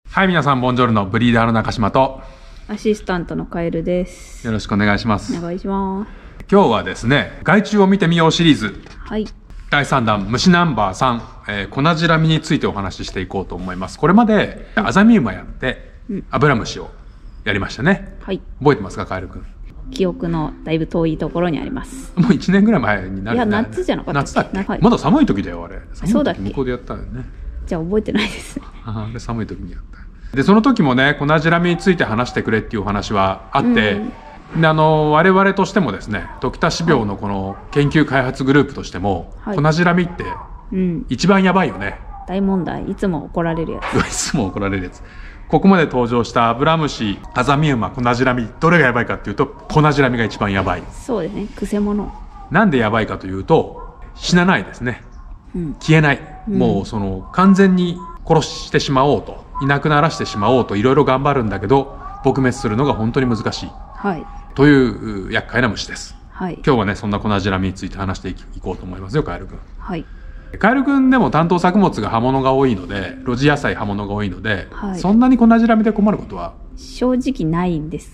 はい、皆さん、ボンジョルノ、ブリーダーの中島と、 アシスタントのカエルです。 よろしくお願いします。 お願いします。 今日はですね、害虫を見てみようシリーズ。 はい。 第3弾、虫ナンバー3、コナジラミについてお話ししていこうと思います。これまで、アザミウマやって、アブラムシをやりましたね。 はい。 覚えてますか、カエル君。 記憶のだいぶ遠いところにあります。 もう1年ぐらい前になる。 いや、夏じゃなかったっけ。 夏だっけ、 はい、 まだ寒い時だよ、あれ。 そうだっけ。 向こうでやったよね。 じゃあ覚えてないです。 あれ寒い時にやった。で、その時もね、コナジラミについて話してくれっていうお話はあって、で我々としてもですね、トキタシ病のこの研究開発グループとしても、コナジラミって一番やばいよね。 大問題。いつも怒られるやつ。 いつも怒られるやつ。ここまで登場したアブラムシ、アザミウマ、コナジラミ、どれがやばいかっていうと、コナジラミが一番やばい。 そうですね。くせ者。 なんでやばいかというと、死なないですね。消えない。もう完全に殺してしまおうと、いなくならしてしまおうといろいろ頑張るんだけど、撲滅するのが本当に難しい。 はい。 という厄介な虫です。 はい。 今日はね、そんなコナジラミについて話していこうと思いますよ、カエル君。 はい。 カエル君でも担当作物が葉物が多いので、露地野菜葉物が多いので、 はい、 そんなにコナジラミで困ることは正直ないんです。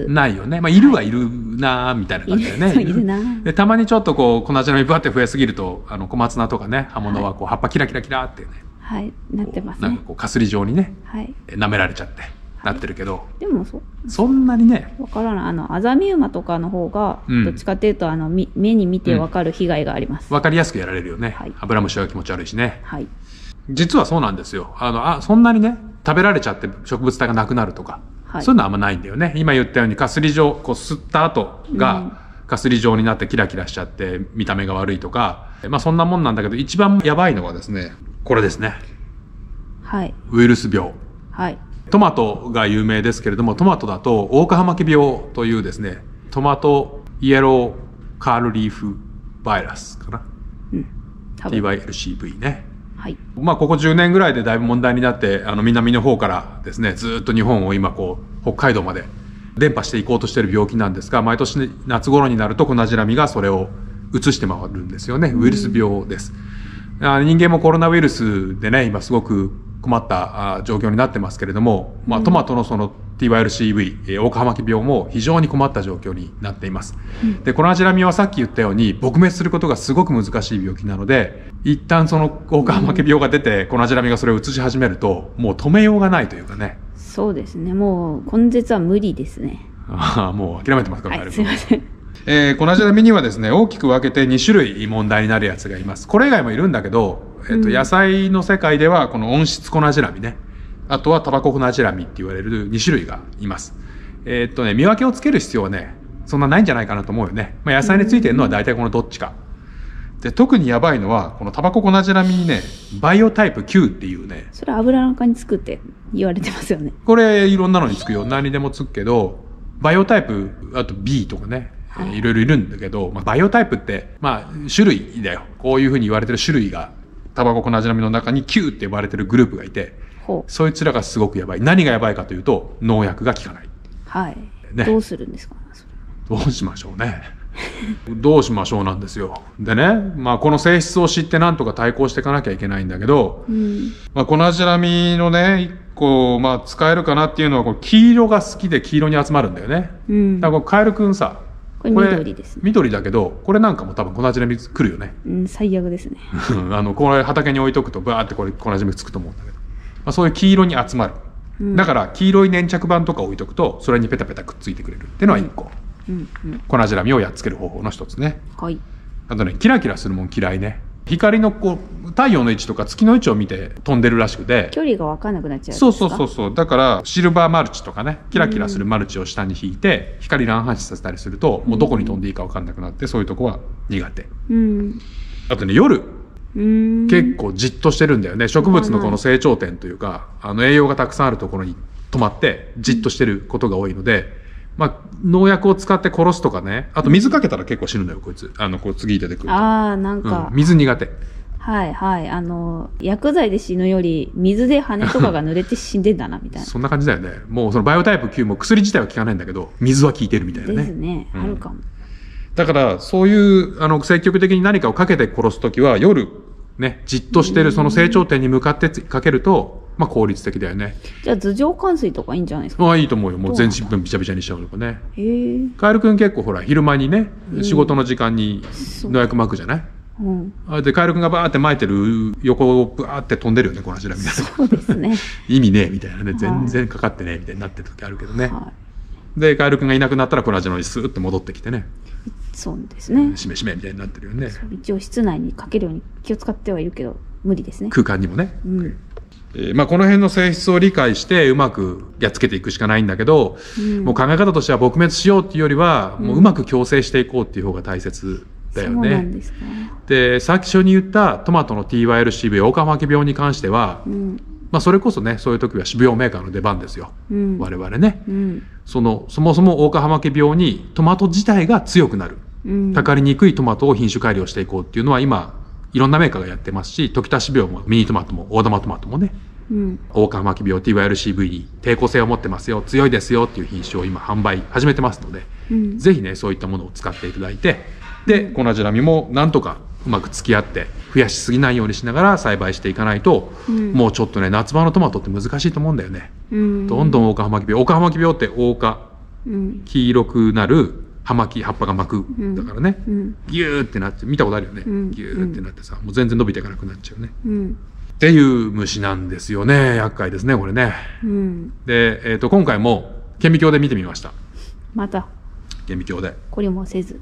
ないよね。まあ、いるはいるなーみたいな感じだよね。 いるな。 で、たまにちょっとこう、コナジラミバーって増えすぎると、小松菜とかね、葉物はこう、葉っぱキラキラキラってね。 はい、なってますね。 なんかこう、かすり状にね、 はい、 舐められちゃって、なってるけど。 でもそんなにね。 わからない。アザミウマとかの方が、どっちかっていうと、目に見てわかる被害があります。 わかりやすくやられるよね。 はい、 アブラムシは気持ち悪いしね。 はい。 実はそうなんですよ。そんなにね、食べられちゃって植物体がなくなるとか、はい、そういうのはあんまないんだよね。今言ったように、かすり状、こう吸った後が、かすり状になってキラキラしちゃって、見た目が悪いとか、まあそんなもんなんだけど、一番やばいのはですね、これですね。 はい。 ウイルス病。 はい。 トマトが有名ですけれども、トマトだと、オオカハマキ病というですね、トマトイエローカールリーフバイラスかな。TYLCV ね。 はい。 まあ、ここ10年ぐらいでだいぶ問題になって、南の方からですね、ずっと日本を今こう、北海道まで伝播していこうとしている病気なんですが、毎年夏頃になるとコナジラミがそれを移して回るんですよね。ウイルス病です。人間もコロナウイルスでね、今すごく困った状況になってますけれども、まあ、トマトのその TYLCV、オオカハマキ病も非常に困った状況になっています。で、コナジラミはさっき言ったように、撲滅することがすごく難しい病気なので、一旦そのオオカハマキ病が出て、コナジラミがそれを移し始めると、もう止めようがないというかね。 そうですね。もう、根絶は無理ですね。 もう諦めてますか、 はい、すいません。 コナジラミにはですね、大きく分けて2種類問題になるやつがいます。これ以外もいるんだけど、野菜の世界ではこの温室コナジラミね。あとはタバココナジラミって言われる2種類がいます。見分けをつける必要はね、そんなないんじゃないかなと思うよね。まあ、野菜についてるのは大体このどっちか。で、特にやばいのは、このタバココナジラミにね、バイオタイプ9っていうね。 それ油なんかにつくって言われてますよね。 これいろんなのにつくよ。何にでもつくけど、バイオタイプ、あと B とかね。いろいろいるんだけど、まあ、バイオタイプって、まあ、種類だよ。こういうふうに言われてる種類が、タバココナジラミの中に Q って呼ばれてるグループがいて、そいつらがすごくやばい。何がやばいかというと、農薬が効かない。 はい。 ね、 どうするんですか？ どうしましょうね。どうしましょうなんですよ。でね、まあ、この性質を知ってなんとか対抗していかなきゃいけないんだけど、まあ、コナジラミのね、一個、まあ、使えるかなっていうのは、こう黄色が好きで黄色に集まるんだよね。だから、カエルくんさ、 これ緑ですね。 緑だけど、これなんかも多分コナジラミ来るよね。 最悪ですね。 これ畑に置いとくと、バーってこれコナジラミつくと思うんだけど。まあ、そういう黄色に集まる。だから、黄色い粘着板とか置いとくと、それにペタペタくっついてくれるっていうのは一個。コナジラミをやっつける方法の一つね。 はい。 あとね、キラキラするもん嫌いね。光のこう、太陽の位置とか月の位置を見て飛んでるらしくて。 距離が分かんなくなっちゃう。 そう。だから、シルバーマルチとかね、キラキラするマルチを下に引いて、光乱反射させたりすると、もうどこに飛んでいいか分かんなくなって、そういうとこは苦手。あとね、夜。結構じっとしてるんだよね。植物のこの成長点というか、栄養がたくさんあるところに止まって、じっとしてることが多いので、まあ、農薬を使って殺すとかね。あと水かけたら結構死ぬんだよ、こいつ。こう次出てくると。 なんか、 水苦手。 はいはい。薬剤で死ぬより、水で羽とかが濡れて死んでんだな、みたいな。 そんな感じだよね。もうそのバイオタイプ9も薬自体は効かないんだけど、水は効いてるみたいなね。 ですね。あるかも。 だから、そういう、積極的に何かをかけて殺すときは、夜、ね、じっとしてるその成長点に向かってかけると、 まあ効率的だよね。 じゃあ頭上冠水とかいいんじゃないですか。 ああ、いいと思うよ。もう全身分びちゃびちゃにしちゃうとかね。 へえ。 カエルくん結構ほら、昼間にね、仕事の時間に農薬撒くじゃない、 うん、 で、カエルくんがバーって撒いてる横をバーって飛んでるよね、この柱みたいな。 そうですね。 意味ねえみたいなね、全然かかってねえみたいになってる時あるけどね。 はい、 で、カエルくんがいなくなったらこの柱にスーッと戻ってきてね。 そうですね。 しめしめみたいになってるよね。 一応室内にかけるように気を使ってはいるけど、無理ですね。 空間にもね。 うん。 まあこの辺の性質を理解してうまくやっつけていくしかないんだけど、もう考え方としては撲滅しようっていうよりは、もううまく共生していこうっていう方が大切だよね。 そうなんですか。 で、最初に言ったトマトの TYLCV オオカマキ病に関しては、まあそれこそね、そういう時は種苗メーカーの出番ですよ。我々ね。そもそもオオカマキ病にトマト自体が強くなる。たかりにくいトマトを品種改良していこうっていうのは今、いろんなメーカーがやってますし、時田種苗もミニトマトも大玉トマトもね、オオカマキ病 TYLCV に抵抗性を持ってますよ、強いですよっていう品種を今販売始めてますので、ぜひね、そういったものを使っていただいて、で、コナジラミもなんとかうまく付き合って増やしすぎないようにしながら栽培していかないと、もうちょっとね、夏場のトマトって難しいと思うんだよね。どんどんオオカマキ病、オオカマキ病って黄黄色くなる葉っぱが巻く、だからね、ギューってなって、見たことあるよね、ギューってなってさ、もう全然伸びていかなくなっちゃうね、っていう虫なんですよね。厄介ですね、これね。で、今回も顕微鏡で見てみました。 また顕微鏡でこれもせず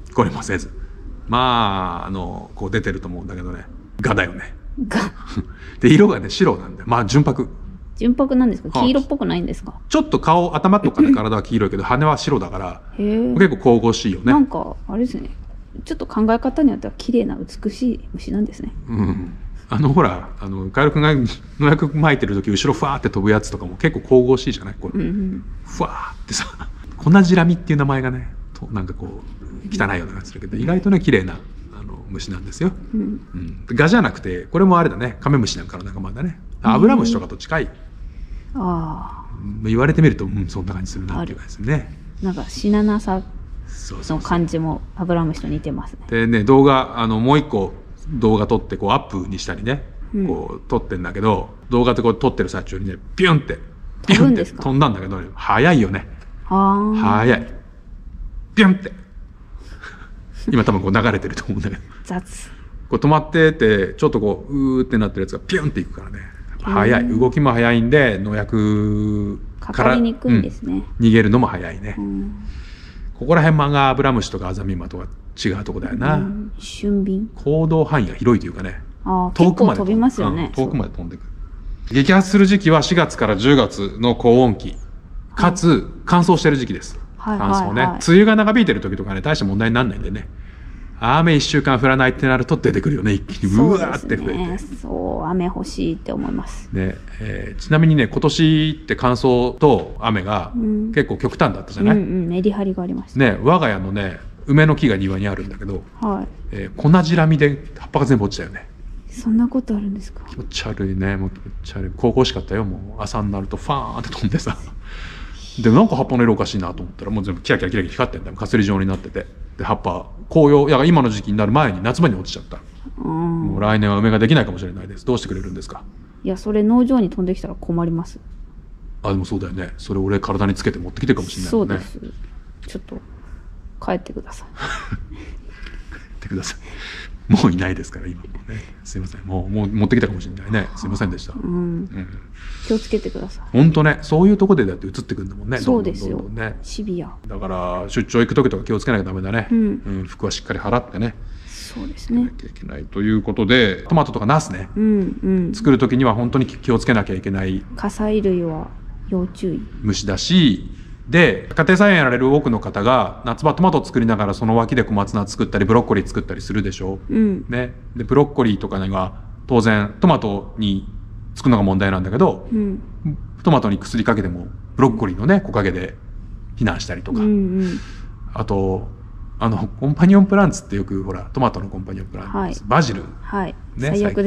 まあこう出てると思うんだけどね、ガだよね。で、色がね白なんだよ。まあ純白なんですか。黄色っぽくないんですか。 ちょっと頭とかね、体は黄色いけど羽は白だから結構神々しいよね。 なんかあれですね、ちょっと考え方によっては綺麗な美しい虫なんですね。 ほらカエルくんが農薬撒いてる時後ろふわーって飛ぶやつとかも結構神々しいじゃない、これ、ふわーってさ、コナジラミっていう名前がね、なんかこう汚いような感じするけど、意外とね綺麗な虫なんですよ。ガじゃなくて、これもあれだね、カメムシなんかの仲間だね。アブラムシとかと近い。言われてみると、そんな感じするなっていう感じですね。 なんか死ななさの感じもアブラムシと似てますね。 でね、動画もう一個動画撮ってこうアップにしたりね、こう撮ってんだけど、動画でこう撮ってる最中にね、ピュンって飛んだんだけど、早いよね。早い。ピュンって今多分こう流れてると思うんだけど、こう止まっててちょっとこうーってなってるやつがピュンっていくからね、早い。動きも早いんで、農薬からかかりにくいんですね。 逃げるのも早いね。ここら辺がアブラムシとかアザミマとは違うとこだよな。 俊敏。 行動範囲が広いというかね、 遠くまで飛びますよね。 遠くまで飛んでくる。激発する時期は4月から10月の高温期かつ乾燥してる時期です。乾燥ね。梅雨が長引いてる時とかね、大した問題にならないんでね。雨1週間降らないってなると出てくるよね、一気にうわーって増えて。 そう、雨欲しいって思いますね。ちなみにね、今年って乾燥と雨が結構極端だったじゃない。 メリハリがありましたね。我が家のね、梅の木が庭にあるんだけど、コナジラミで葉っぱが全部落ちたよね。 そんなことあるんですか。 気持ち悪いね。もう気持ち悪い。神々しかったよ。もう朝になるとファーンって飛んでさ。でなんか葉っぱの色おかしいなと思ったら、もう全部キラキラキラキラ光ってんだよ。かすり状になってて、で葉っぱ紅葉、いや今の時期になる前に夏場に落ちちゃった。もう来年は梅ができないかもしれないです。どうしてくれるんですか。 いや、それ農場に飛んできたら困ります。 でもそうだよね。それ俺体につけて持ってきてるかもしれないもんね。 そうです。ちょっと帰ってください。 帰ってください。もういないですから今もね。すいません。もう持ってきたかもしれないね。すいませんでした。 気をつけてください。 本当ね、そういうとこでだって移ってくるんだもんね。 そうですよ。シビア。 だから出張行く時とか気をつけなきゃダメだね。服はしっかり払ってね。 そうですね。 なきゃいけないということで、トマトとかナスね。作る時には本当に気をつけなきゃいけない。 火砕類は要注意。 虫だし。で、家庭菜園やられる多くの方が夏場トマトを作りながらその脇で小松菜作ったりブロッコリー作ったりするでしょ。ね。でブロッコリーとかには当然トマトにつくのが問題なんだけど、トマトに薬かけてもブロッコリーのね木陰で避難したりとか、あとコンパニオンプランツってよくほらトマトのコンパニオンプランツ、バジル、 ね、最悪です。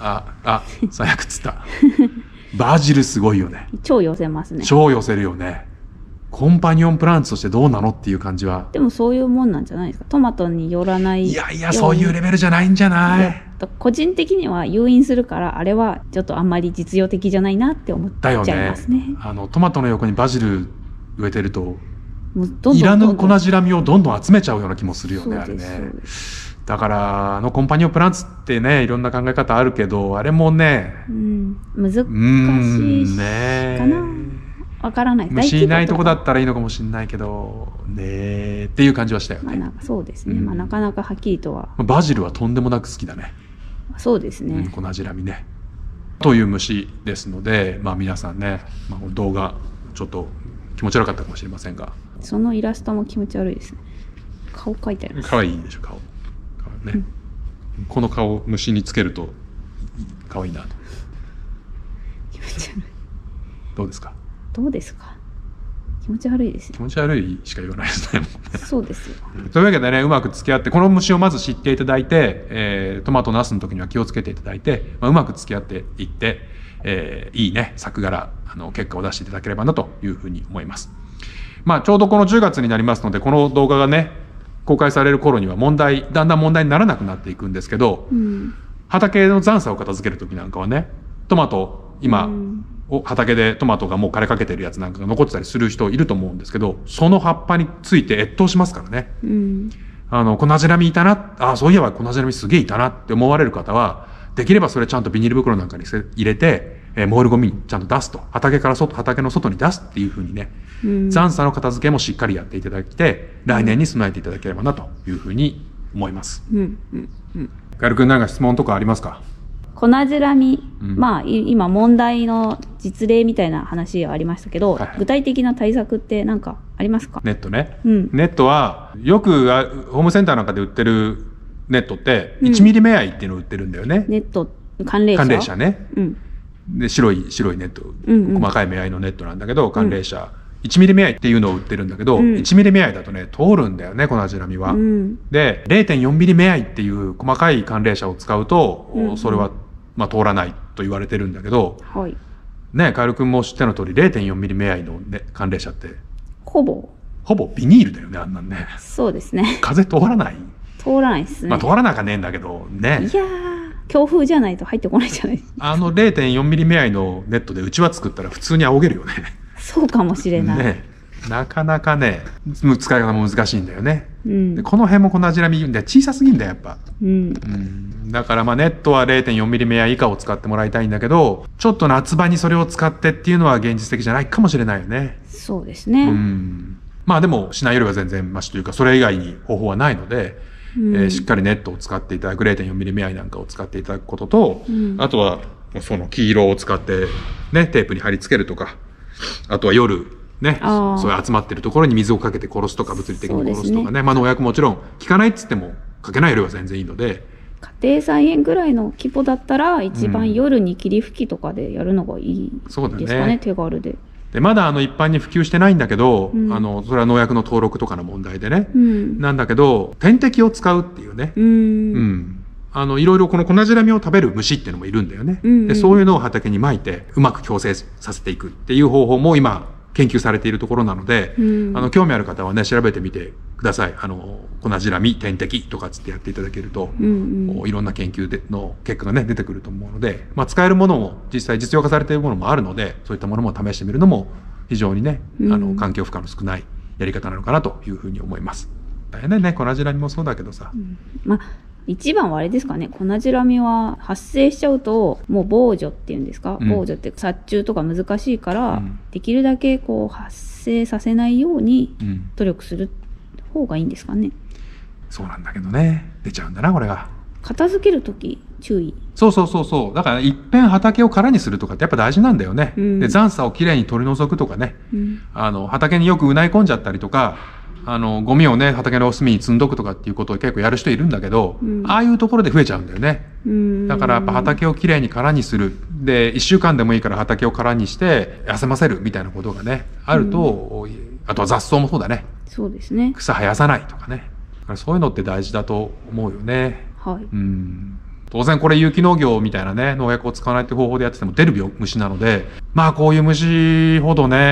最悪っつった。バジルすごいよね。 超寄せますね。 超寄せるよね。 コンパニオンプランツとしてどうなのっていう感じは。 でもそういうもんなんじゃないですか。トマトによらない。 いやいや、そういうレベルじゃないんじゃない？ 個人的には誘引するから、あれはちょっとあんまり実用的じゃないなって思っちゃいますね。 トマトの横にバジル植えてると、 もうどんどんいらぬ粉じらみをどんどん集めちゃうような気もするよね、あれね。だから、コンパニオンプランツってね、いろんな考え方あるけど、あれもね、 難しいかな。わからない。 虫いないとこだったらいいのかもしれないけど、ねっていう感じはしたよね。 なんかそうですね。なかなかはっきりとは。 バジルはとんでもなく好きだね。 そうですね。 粉じらみね。という虫ですので、皆さんね、動画、ちょっと気持ち悪かったかもしれませんが。 そのイラストも気持ち悪いですね。顔描いてあります。 可愛いでしょ、顔ね。この顔、虫につけると、可愛いなと。 気持ち悪い。 どうですか？ どうですか？気持ち悪いですね。 気持ち悪いしか言わないですね。 そうですよ。 というわけでね、うまく付き合って、この虫をまず知っていただいて、トマト、ナスの時には気をつけていただいて、うまく付き合っていって、いいね、作柄、結果を出していただければなというふうに思います。ちょうどこの10月になりますので、この動画がね、公開される頃にはだんだん問題にならなくなっていくんですけど、畑の残差を片付ける時なんかはね、トマト、今、畑でトマトがもう枯れかけてるやつなんかが残ってたりする人いると思うんですけど、その葉っぱについて越冬しますからね。粉じらみいたな、そういえば粉じらみすげえいたなって思われる方は、できればそれちゃんとビニール袋なんかに入れて、燃えるゴミにちゃんと出すと。畑の外に出すっていうふうにね、残差の片付けもしっかりやっていただいて、来年に備えていただければなというふうに思います。ガエル君、何か質問とかありますか？ 粉じらみ、今問題の実例みたいな話がありましたけど、具体的な対策って何かありますか？ ネットね。ネットは、よくホームセンターなんかで売ってるネットって、1ミリ目合いっていうのを売ってるんだよね。 ネット、寒冷車ね。で、白いネット、細かい目合いのネットなんだけど、寒冷車。1ミリ目合いっていうのを売ってるんだけど、1ミリ目合いだとね、通るんだよね、粉じらみは。で、0.4 ミリ目合いっていう細かい寒冷車を使うと、それは、通らないと言われてるんだけど、ね、カエル君も知っての通り、0.4 ミリ目合いの、ね、寒冷車って、 ほぼビニールだよね、あんなんね。 そうですね。 風通らない？ 通らないですね。 通らなかねえんだけど、ね。 いやー、強風じゃないと入ってこないじゃないですか。0.4 ミリ目合いのネットでうちわ作ったら普通に仰げるよね。 そうかもしれない。 ね。なかなかね、使い方も難しいんだよね。でこの辺も粉じらみで小さすぎんだよ、やっぱ。だからネットは 0.4 ミリ目合い以下を使ってもらいたいんだけど、ちょっと夏場にそれを使ってっていうのは現実的じゃないかもしれないよね。 そうですね。 でもしないよりは全然マシというか、それ以外に方法はないので、しっかりネットを使っていただく 0.4 ミリ目合いなんかを使っていただくことと、あとはその黄色を使ってね、テープに貼り付けるとか、あとは夜ね、そういう集まってるところに水をかけて殺すとか、物理的に殺すとかね。農薬もちろん効かないっつってもかけないよりは全然いいので。 家庭菜園ぐらいの規模だったら、一番夜に霧吹きとかでやるのがいいですかね、手軽で。 で、まだ一般に普及してないんだけど、それは農薬の登録とかの問題でね。なんだけど、点滴を使うっていうね。いろいろこの粉じらみを食べる虫っていうのもいるんだよね。で、そういうのを畑に撒いて、うまく共生させていくっていう方法も今、研究されているところなので、興味ある方はね、調べてみてください。粉じらみ、点滴とかつってやっていただけると、いろんな研究の結果がね、出てくると思うので、使えるものも、実際実用化されているものもあるので、そういったものも試してみるのも、非常にね、環境負荷の少ないやり方なのかなというふうに思います。大変だよね、粉じらみもそうだけどさ。 一番はあれですかね、粉じらみは発生しちゃうと、もう防除っていうんですか、防除って殺虫とか難しいから、できるだけ発生させないように努力する方がいいんですかね。 そうなんだけどね、出ちゃうんだな、これが。 片付けるとき注意。 そう。だからいっぺん畑を空にするとかってやっぱ大事なんだよね。で、残差をきれいに取り除くとかね。畑によくうない込んじゃったりとか、ゴミをね、畑の隅に積んどくとかっていうことを結構やる人いるんだけど、ああいうところで増えちゃうんだよね。だからやっぱ畑をきれいに空にする。で、1週間でもいいから畑を空にして休ませるみたいなことがね、あると、あとは雑草もそうだね。 そうですね。 草生やさないとかね。だからそういうのって大事だと思うよね。当然これ有機農業みたいなね、農薬を使わないって方法でやってても出る虫なので、こういう虫ほどね、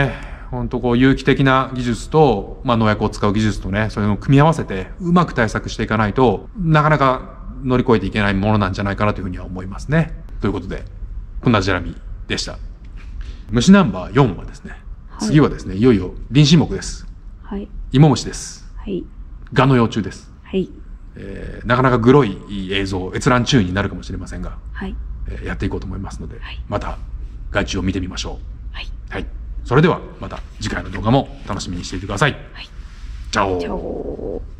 本当こう有機的な技術と、農薬を使う技術とね、そういうのを組み合わせてうまく対策していかないとなかなか乗り越えていけないものなんじゃないかなというふうには思いますね。ということで、コナジラミでした。虫ナンバー4はですね、次はですね、いよいよ臨死目です。 はい。 芋虫です。 はい。 ガの幼虫です。 はい。 なかなかグロい映像、閲覧注意になるかもしれませんが、 はい。 やっていこうと思いますので、 はい、 また害虫を見てみましょう。 はい。 はい。それではまた次回の動画も楽しみにしていてください。 はい。 チャオ。 チャオ。